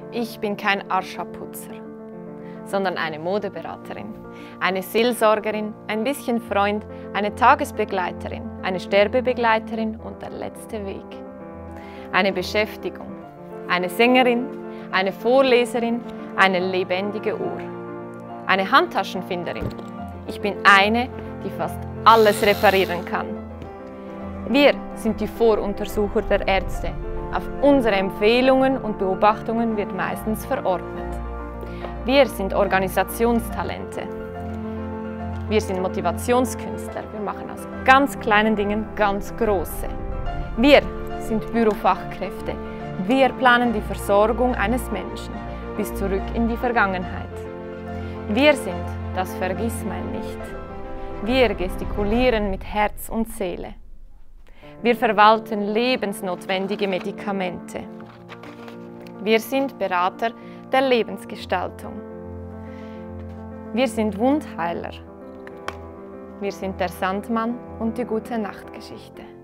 Ich bin kein Arscha-Putzer, sondern eine Modeberaterin, eine Seelsorgerin, ein bisschen Freund, eine Tagesbegleiterin, eine Sterbebegleiterin und der letzte Weg. Eine Beschäftigung, eine Sängerin, eine Vorleserin, eine lebendige Uhr, eine Handtaschenfinderin. Ich bin eine, die fast alles reparieren kann. Wir sind die Voruntersucher der Ärzte. Auf unsere Empfehlungen und Beobachtungen wird meistens verordnet. Wir sind Organisationstalente. Wir sind Motivationskünstler. Wir machen aus ganz kleinen Dingen ganz große. Wir sind Bürofachkräfte. Wir planen die Versorgung eines Menschen bis zurück in die Vergangenheit. Wir sind das Vergissmeinnicht. Wir gestikulieren mit Herz und Seele. Wir verwalten lebensnotwendige Medikamente. Wir sind Berater der Lebensgestaltung. Wir sind Wundheiler. Wir sind der Sandmann und die gute Nachtgeschichte.